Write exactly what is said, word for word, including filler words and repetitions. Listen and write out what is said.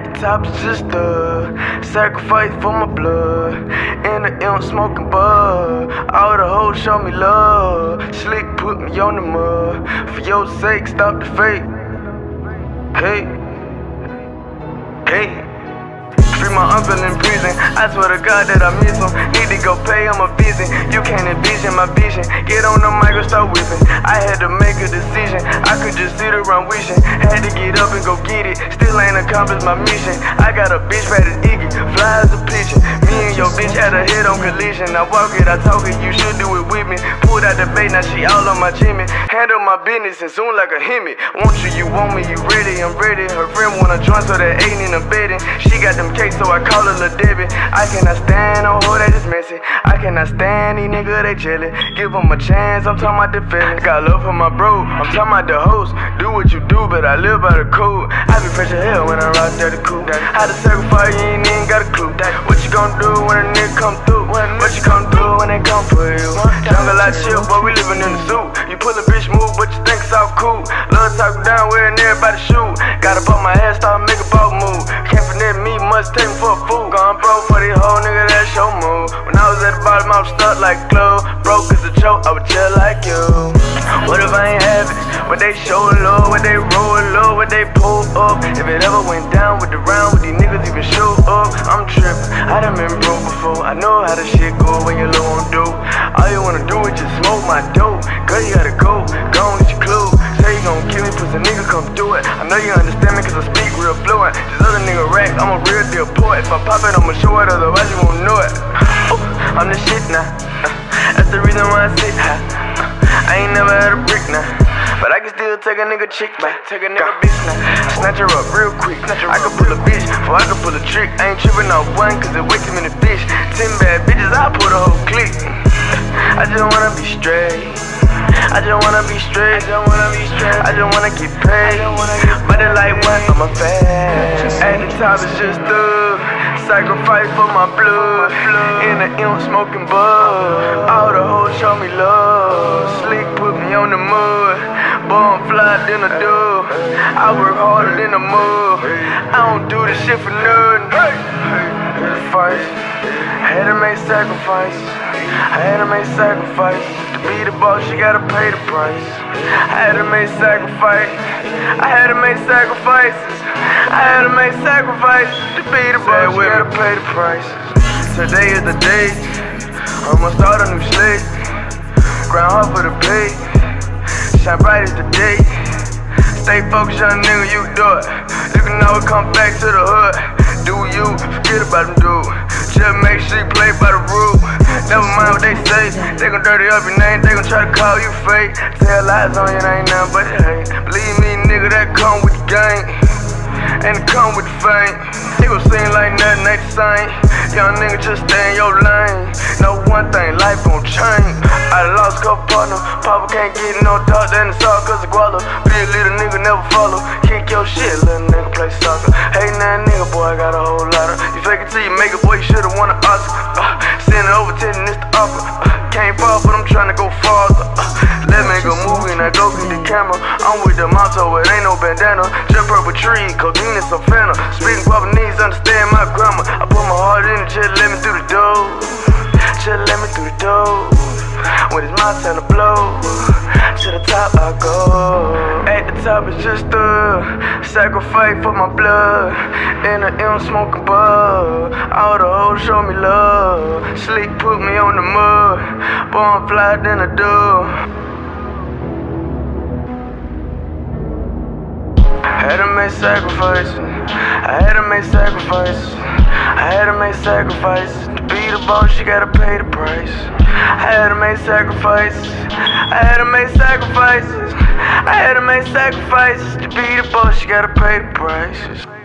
At the top is just a sacrifice for my blood. In the M smoking bud. All the hoes show me love. Slick put me on the mud. For your sake, stop the fake. Hey, hey. Free my uncle in prison. I swear to God that I miss him. Need to go pay him a visit. You can't envision my vision. Get on the mic and start whipping. I had to make a decision. I could just sit around wishing. Had to get up and go get it. Still ain't accomplished my mission. I got a bitch fat as Iggy, fly as a pigeon. Me and your bitch had a head on collision. I walk it, I talk it, you should do it with me. Pulled out the bait, now she all on my Jimmy. Handle my business and soon like a Hemi. Want you, you want me, you ready, I'm ready. Her friend wanna join, so they ain't in the bedding. She got them cakes, so I call her Lil Debbie. I cannot stand no hoe that is messy. I cannot stand these niggas, they jelly. Give them a chance, I'm talking about the feelings. Got love for my bro, I'm talking about the host. Do what you do, but I live by the code. I be fresh as hell when I rock dirty cool. How to sacrifice, you ain't even got a clue. What you gon' do when a nigga come through? What you gon' do when they come for you? Jungle like shit, boy, we living in the zoo. You pull a bitch move, but you think it's all cool. Love talking down, wearing everybody shoe. Gotta pop my ass, start make a ball move. Can't finesse me, must take me for a fool. Gone broke for these whole nigga, that's your move. When I was at the bottom, I was stuck like glue. Broke is a joke, I was just like you. What if I ain't have it? When they show low, when they roll low, when they pull up. If it ever went down with the round, with these niggas even show up, I'm trippin'. I done been broke before, I know how the shit go when you're low on dope. All you wanna do is just smoke my dope. Girl, you gotta go, go and get your clue. Say you gon' kill me, pussy nigga, come do it. I know you understand me cause I speak real fluent. This other nigga rap, I'm a real deal poet. If I pop it, I'ma show it, otherwise you won't know it. Ooh, I'm the shit now, uh, that's the reason why I sit high. uh, I ain't never had a brick now, but I can still take a nigga chick back, take a nigga bitch now. Snatch her up real quick. I can pull a bitch, before I can pull a trick. I ain't tripping off one, cause it way too many bitch. Ten bad bitches, I pull the whole clique. I just wanna be straight. I just wanna be straight. I just wanna be straight. I just wanna get paid. But it like one on my face. At the top it's just a sacrifice for my blood. In the M smoking bud. All the hoes show me love. Slick put me on the mud. Boy, I'm fly than a dove. I work harder than the mud. I don't do this shit for nothing. Sacrifice. Had to make sacrifices. I had to make sacrifices. To be the boss, you gotta pay the price. I had to make sacrifices. I had to make sacrifices. I had to make sacrifices. To be the boss, you gotta pay the price. Today is the day. I'ma start a new slate. Grind hard for the pay. Shine bright as the day. Stay focused, young nigga, you do it. You can always come back to the hood. Do you, forget about them dude. Just make sure you play by the rule. Never mind what they say. They gon' dirty up your name, they gon' try to call you fake. Tell lies on you, it ain't nothing but hate. Believe me, nigga, that come with the gang. And it come with the fame. They gon' seem like nothing ain't the same. Young nigga, just stay in your lane. Know one thing, life gon' change. I lost a couple partners. Papa can't get no talk, then it's all cause of Guala. Be a little nigga, never follow. Kick your shit, little nigga, play soccer. Hatin' that nigga, boy, I got a whole lot of. You fake it till you make it, boy, you should've won an Oscar. uh, Send it over to the Mister Upper. uh, Can't fall, but I'm tryna go farther. uh, Let me go movie, now go get the camera. I'm with the motto, it ain't no bandana. Just purple tree, codeine and some Fanta. Speaking Guapanese, understand my grammar. I put my heart in it, just let me through the door. Just let me through the door. When it's my turn to blow, to the top I go. At the top it's just a sacrifice for my blood. In the M smoking bud. All the hoes show me love. Slick put me on the mud. Boy, I'm fly than a dove. I had to make sacrifices. I had to make sacrifices. I had to make sacrifices. To be the boss, you gotta pay the price. I had to make sacrifices. I had to make sacrifices. I had to make sacrifices. To be the boss, you gotta pay the price.